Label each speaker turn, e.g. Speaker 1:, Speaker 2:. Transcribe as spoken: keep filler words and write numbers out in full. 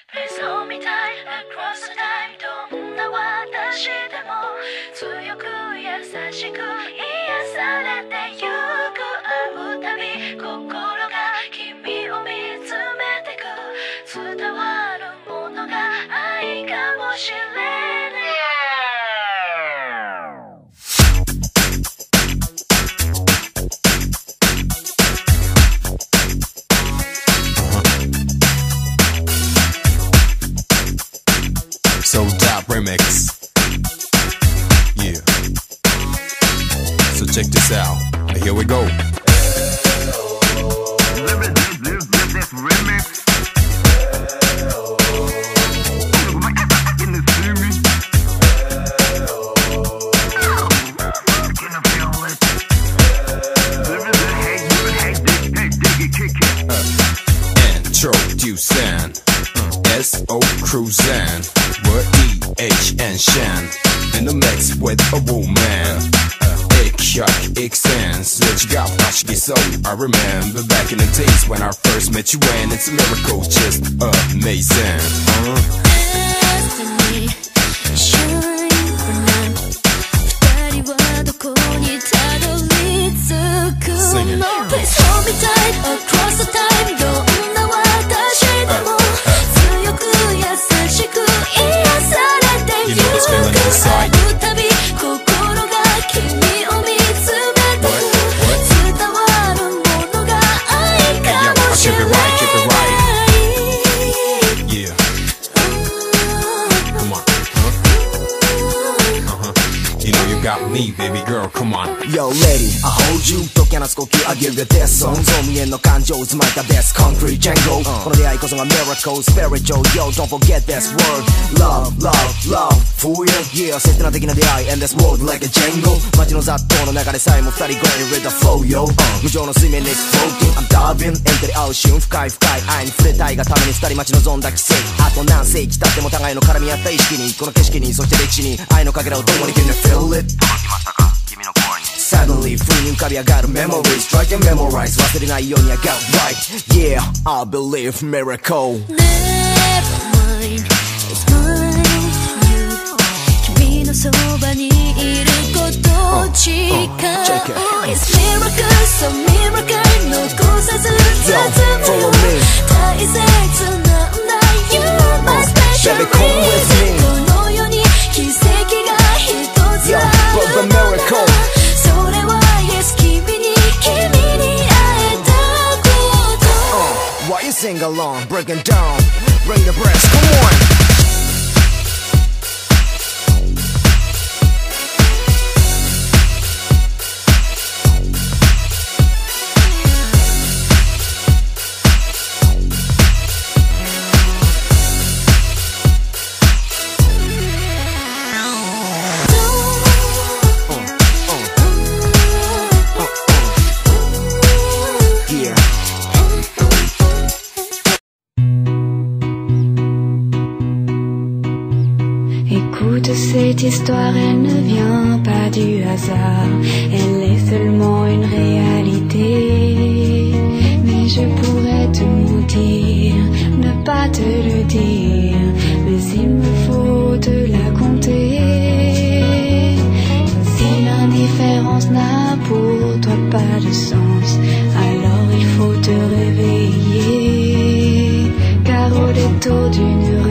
Speaker 1: Please hold me tight across the time どんな私でも強く優しく癒されてゆく会うたび心が君を見つめてく伝わるものが愛かもしれない
Speaker 2: So Dap remix. Yeah. So check this out. Here we go.
Speaker 3: This remix. Can you see me? Can I feel it? Hey, you hate this, hey, dig it, kick it.
Speaker 2: Introducing S O cruising with E H and Shan in the mix with a woman. Ik extend, switch got flashy so I remember back in the days when I first met you and it's a miracle, just amazing. Uh.
Speaker 1: Destiny, shine bright. 二人はどこにたどり着くの Please hold me tight across the time どんな私でも強く優しく癒されてゆく会うたび心が君を見つめてく伝わるものが愛かもしれない
Speaker 2: Yeah. Come on. Huh? Uh-huh. You know you got me, baby girl, come on.
Speaker 4: Yo, lady, I hold you 解き放つ呼吸 I give you this song そう見えんの感情渦巻いた This concrete Django、uh. この出会いこそが miracle spiritual Yo, don't forget this word Love, love, love for you Yeah, 切な的な出会い And this world like a Django 街の雑踏の中でさえも二人 going with the flow, yo、uh. 無情の水面で floating I'm diving エントリー合う瞬深い深い愛に触れたいがために二人待ち望んだ奇跡あと何世紀経っても互いの絡み合った意識にこの景色にそして歴史に愛のかけらを共に Can you feel it? 届きましたか君の声に Suddenly free に浮かび上がる memories Try to memorize 忘れないように I got right Yeah, I believe miracle
Speaker 1: Never mind, it's mine You 君のそばにいること誓う It's miracle, so miracle 残さず包む大切なんだ You're my special
Speaker 4: Baby, come with me
Speaker 1: この世に奇跡が一つあるのならそれは Yes 君に君に会えたこと
Speaker 4: Why you sing along, breaking down Bring the breath, come on
Speaker 5: Cette histoire, elle ne vient pas du hasard, elle est seulement une réalité. Mais je pourrais te mentir, ne pas te le dire, mais il me faut te la compter. Si l'indifférence n'a pour toi pas de sens, alors il faut te réveiller, car au détour d'une